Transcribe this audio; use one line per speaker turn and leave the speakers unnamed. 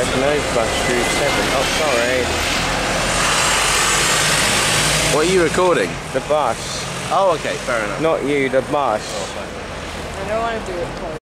Brighton and Hove bus through 7. Oh, sorry.
What are you recording?
The bus.
Oh, okay, fair enough.
Not you, the bus.
Oh, fine.
I don't want to do it.